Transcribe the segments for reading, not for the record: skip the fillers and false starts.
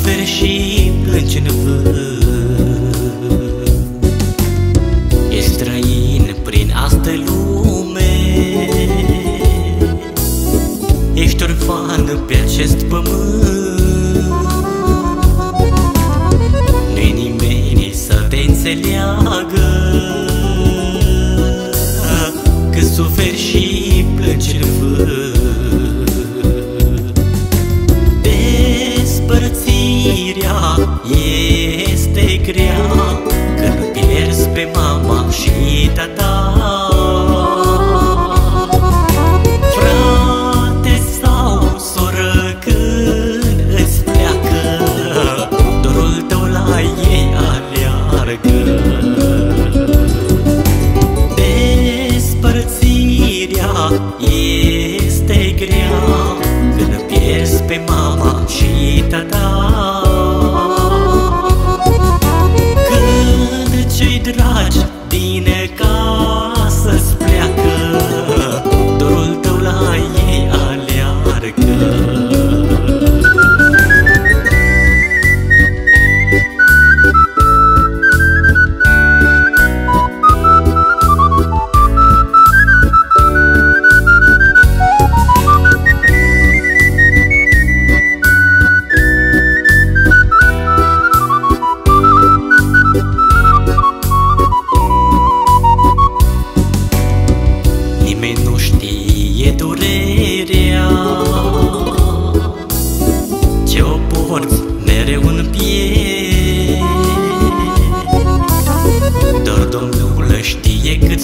suferi și plângi în vânt. Ești străin prin astă lume, ești orfan pe acest pământ. Nu-i nimeni să te înțeleagă că suferi și plângi în vânt. Despărțirea este grea când pierzi pe mama și tata, frate sau soră când îți pleacă, dorul tău la ei aleargă. Despărțirea este grea când pierzi pe mama și tata, când cei dragi din casă-ți pleacă, dorul tău la ei aleargă. Nimeni nu știe durerea ce o porți mereu în piele, doar Domnul știe cât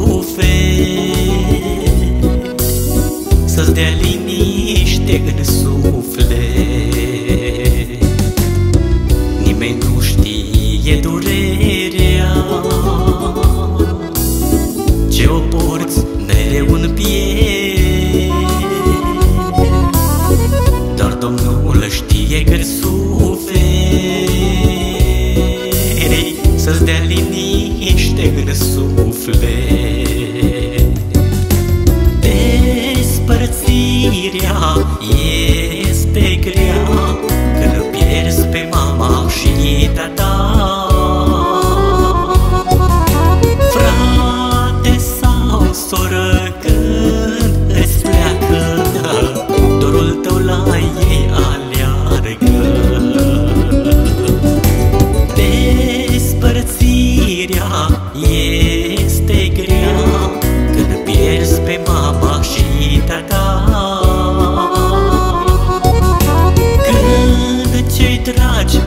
suferi, să-ți dea liniște în suflet. Nimeni nu știe durerea ce o porți mereu în piele, doar Domnul știe cât suferi, să-ți dea liniște în suflet. Despărțirea este grea când pierzi pe mama și tata, soră când îți pleacă, dorul tău la ei aleargă. Despărțirea este grea când pierzi pe mama și tata, când cei dragi